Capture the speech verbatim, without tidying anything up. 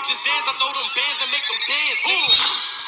bitches dance, I throw them bands and make them dance. Ooh.